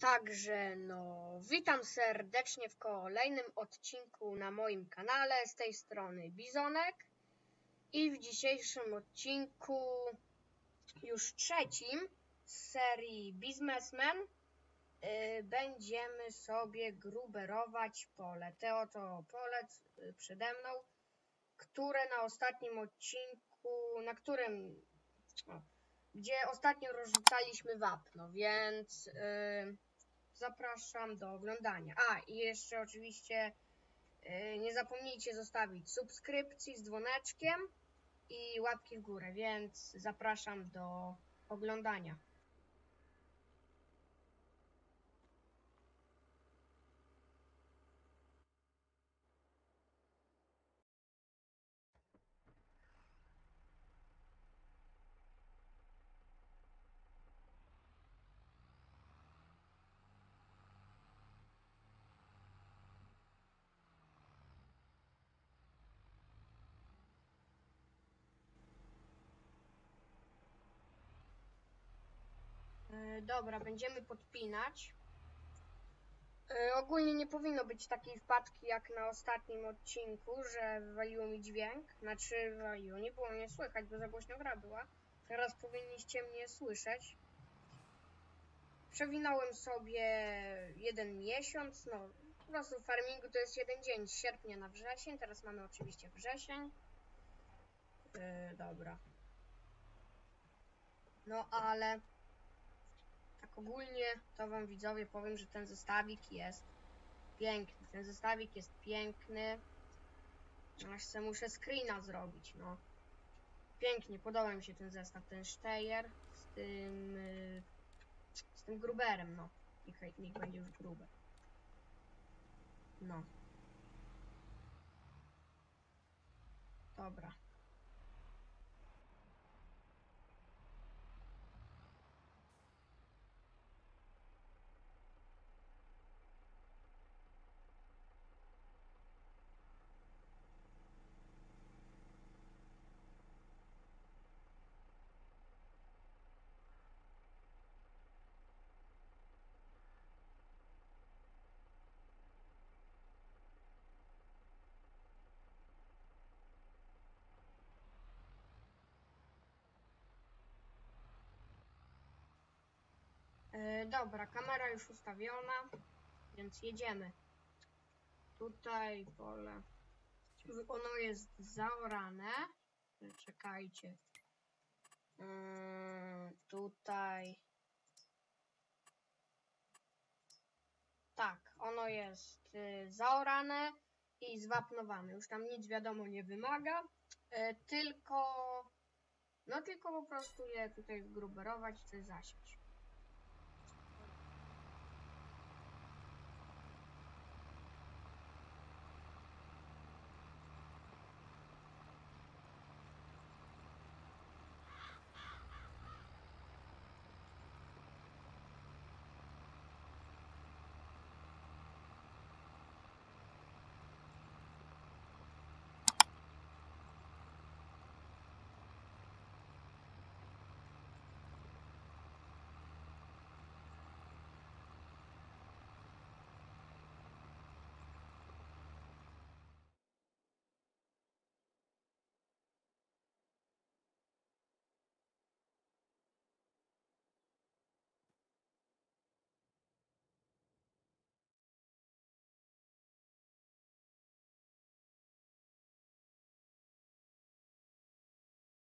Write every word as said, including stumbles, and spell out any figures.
Także no, witam serdecznie w kolejnym odcinku na moim kanale, z tej strony Bizonek i w dzisiejszym odcinku, już trzecim z serii Bizmesmen, yy, będziemy sobie gruberować pole. To oto pole yy, przede mną, które na ostatnim odcinku, na którym, o, gdzie ostatnio rozrzucaliśmy wapno, więc yy, zapraszam do oglądania. A i jeszcze oczywiście yy, nie zapomnijcie zostawić subskrypcji z dzwoneczkiem i łapki w górę, więc zapraszam do oglądania. Yy, dobra, będziemy podpinać. Yy, ogólnie nie powinno być takiej wpadki jak na ostatnim odcinku, że wywaliło mi dźwięk. Znaczy wywaliło, nie było mnie słychać, bo za głośno gra była. Teraz powinniście mnie słyszeć. Przewinąłem sobie jeden miesiąc, no po prostu w farmingu to jest jeden dzień, z sierpnia na wrzesień, teraz mamy oczywiście wrzesień. Yy, dobra. No ale tak ogólnie to wam widzowie powiem, że ten zestawik jest piękny, ten zestawik jest piękny. Aż se muszę screena zrobić, no. Pięknie, podoba mi się ten zestaw, ten Steyr z tym, yy, z tym gruberem, no. Niech, niech będzie już gruber. No. Dobra. Yy, dobra, kamera już ustawiona, więc jedziemy. Tutaj pole, ono jest zaorane. Czekajcie. Yy, tutaj. Tak, ono jest yy, zaorane i zwapnowane. Już tam nic wiadomo nie wymaga. Yy, tylko, no tylko po prostu je tutaj zgruberować, coś zasiać.